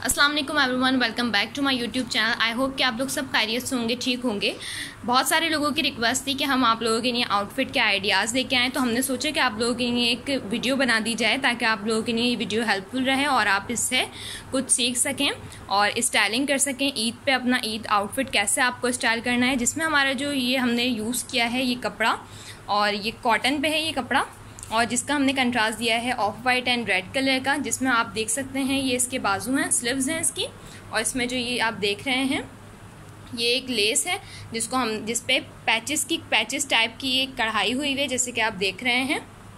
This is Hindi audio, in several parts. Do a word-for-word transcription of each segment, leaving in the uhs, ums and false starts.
अस्सलाम वालेकुम everyone, welcome back to my YouTube channel. I hope कि आप लोग सब खैरियत से होंगे, ठीक होंगे। बहुत सारे लोगों की रिक्वेस्ट थी कि हम आप लोगों के लिए आउटफिट के आइडियाज़ लेके आएँ, तो हमने सोचा कि आप लोगों के लिए एक वीडियो बना दी जाए ताकि आप लोगों के लिए ये वीडियो हेल्पफुल रहे और आप इससे कुछ सीख सकें और स्टाइलिंग कर सकें। ईद पे अपना ईद आउटफिट कैसे आपको स्टाइल करना है, जिसमें हमारा जो ये हमने यूज़ किया है ये कपड़ा, और ये कॉटन पे है ये कपड़ा, और जिसका हमने कंट्रास्ट दिया है of white and red colour का, जिसमें आप देख सकते हैं ये इसके बाजू हैं, स्लीव्स हैं इसकी, और इसमें जो ये आप देख रहे हैं ये एक लेस है जिसको हम जिस पे पैचेस की पैचेस टाइप की एक कढ़ाई हुई हुई है, जैसे कि आप देख रहे हैं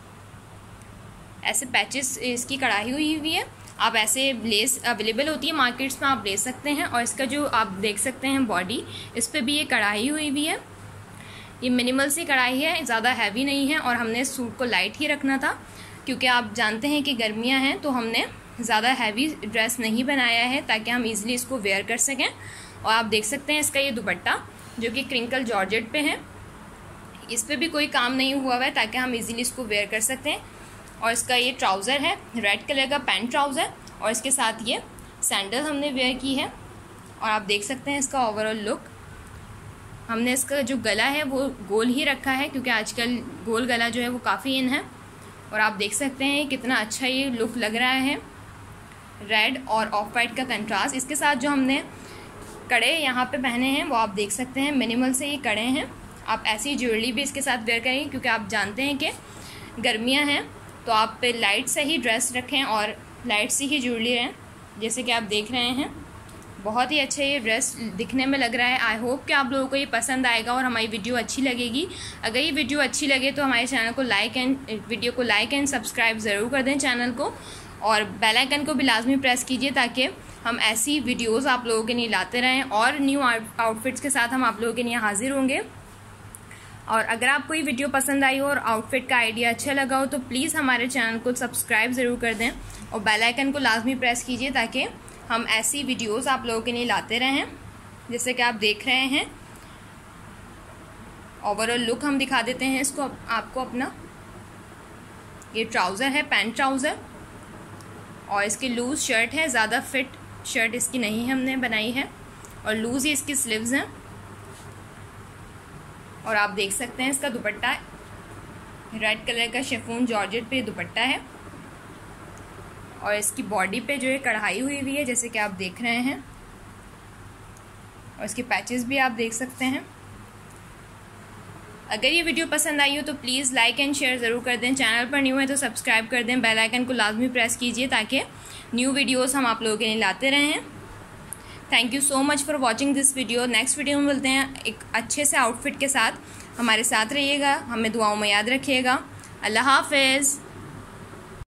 ऐसे पैचेस इसकी कढ़ाई हुई हुई है। आप ऐसे लेस अवेलेबल होती है मार्केट्स में, आप ले सकते हैं। और इसका जो आप देख सकते हैं बॉडी, इस पर भी ये कढ़ाई हुई हुई है। ये मिनिमल सी कढ़ाई है, ज़्यादा हैवी नहीं है, और हमने सूट को लाइट ही रखना था क्योंकि आप जानते हैं कि गर्मियां हैं, तो हमने ज़्यादा हैवी ड्रेस नहीं बनाया है ताकि हम इजीली इसको वेयर कर सकें। और आप देख सकते हैं इसका ये दुपट्टा जो कि क्रिंकल जॉर्जेट पे है, इस पर भी कोई काम नहीं हुआ हुआ है ताकि हम इजीली इसको वेयर कर सकते हैं। और इसका ये ट्राउज़र है रेड कलर का पैंट ट्राउज़र, और इसके साथ ये सैंडल हमने वेयर की है। और आप देख सकते हैं इसका ओवरऑल लुक। हमने इसका जो गला है वो गोल ही रखा है क्योंकि आजकल गोल गला जो है वो काफ़ी इन है। और आप देख सकते हैं कितना अच्छा ये लुक लग रहा है, रेड और ऑफ वाइट का कंट्रास्ट। इसके साथ जो हमने कड़े यहाँ पे पहने हैं वो आप देख सकते हैं, मिनिमल से ये कड़े हैं। आप ऐसी ज्वेलरी भी इसके साथ वेयर करेंगे क्योंकि आप जानते हैं कि गर्मियाँ हैं, तो आप लाइट से ही ड्रेस रखें और लाइट सी ही ज्वेलरी रहें। जैसे कि आप देख रहे हैं बहुत ही अच्छा ये ड्रेस दिखने में लग रहा है। आई होप कि आप लोगों को ये पसंद आएगा और हमारी वीडियो अच्छी लगेगी। अगर ये वीडियो अच्छी लगे तो हमारे चैनल को लाइक एंड वीडियो को लाइक एंड सब्सक्राइब ज़रूर कर दें चैनल को, और बेल आइकन को भी लाजमी प्रेस कीजिए ताकि हम ऐसी वीडियोस आप लोगों के लिए लाते रहें और न्यू आउटफिट्स के साथ हम आप लोगों के लिए हाजिर होंगे। और अगर आपको ये वीडियो पसंद आई हो और आउटफिट का आइडिया अच्छा लगा हो तो प्लीज़ हमारे चैनल को सब्सक्राइब ज़रूर कर दें और बेल आइकन को लाजमी प्रेस कीजिए ताकि हम ऐसी वीडियोस आप लोगों के लिए लाते रहें। जैसे कि आप देख रहे हैं ओवरऑल लुक हम दिखा देते हैं इसको आपको अपना। ये ट्राउज़र है पैंट ट्राउज़र, और इसकी लूज़ शर्ट है, ज़्यादा फिट शर्ट इसकी नहीं हमने बनाई है, और लूज़ ही इसकी स्लीव्स हैं। और आप देख सकते हैं इसका दुपट्टा रेड कलर का शिफॉन जॉर्जेट पे दुपट्टा है, और इसकी बॉडी पे जो है कढ़ाई हुई हुई है जैसे कि आप देख रहे हैं, और इसके पैचेस भी आप देख सकते हैं। अगर ये वीडियो पसंद आई हो तो प्लीज़ लाइक एंड शेयर ज़रूर कर दें। चैनल पर न्यू है तो सब्सक्राइब कर दें, बेल आइकन को लाजमी प्रेस कीजिए ताकि न्यू वीडियोस हम आप लोगों के लिए लाते रहें। Thank you so much for watching this video. Next video में मिलते हैं एक अच्छे से आउटफिट के साथ। हमारे साथ रहिएगा, हमें दुआओं में याद रखिएगा। अल्लाह हाफिज़।